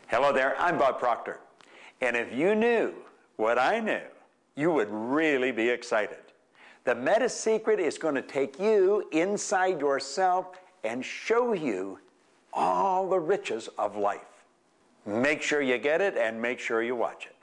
Hello there, I'm Bob Proctor. And if you knew what I knew, you would really be excited. The Meta Secret is going to take you inside yourself and show you all the riches of life. Make sure you get it and make sure you watch it.